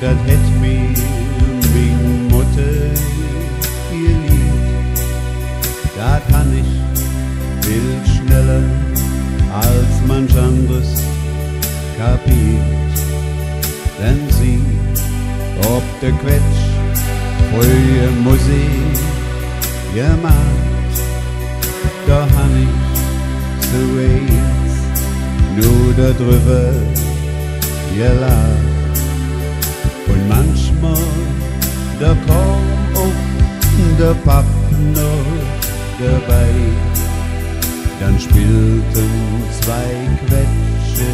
dat het mir min Mutter geliebt. Dat kann ich viel schneller als manch anderes kapiert. Denn sie ob der Quetsch frühe Musik gemacht, da han ich so eins nur da drüber gelacht. Und manchmal da komm auch der Papp noch dabei, dann spielten zwei Quetsche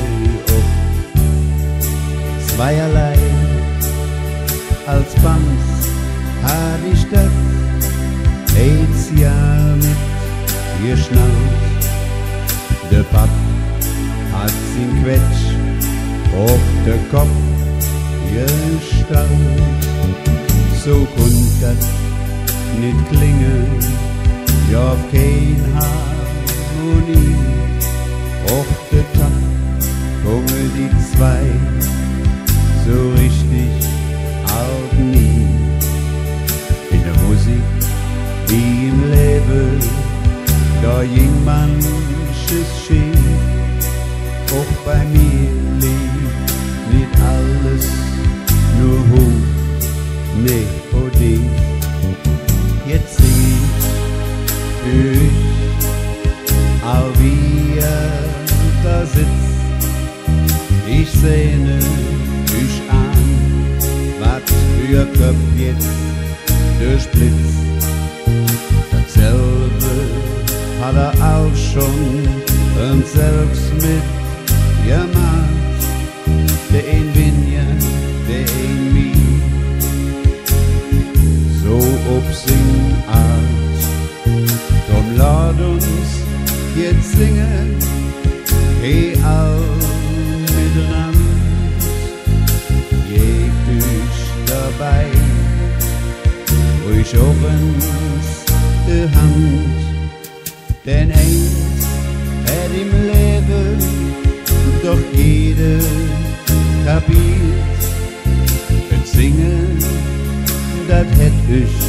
auf zweierlei. Als Bands hat ich das eins Jahr mit geschnallt. Der Papp hat sin Quetsch auf der Kopf gestellt. So konnt das nicht klingen, ja auf kein Harmonie. Auf der Takt kommen die zwei so richtig auch nie. In der Musik wie im Leben, da ging manches schief. Auch bei mir liegt nicht alles nur hoch, nee, oh die. Jetzt sing ich für ich, all wie da sitzt. Ich sehne mich an, wat für Köpf jetzt durchblitzt. Dasselbe hat auch schon und selbst mit gemacht. Der ein bin ja, der ein mich. So ob sing Art, drum lad uns jetzt singen, hey all miteinander. Dabei, ruhig auf uns die Hand, denn eins hat im Leben doch jeder kapiert. Und singen, das hätt ich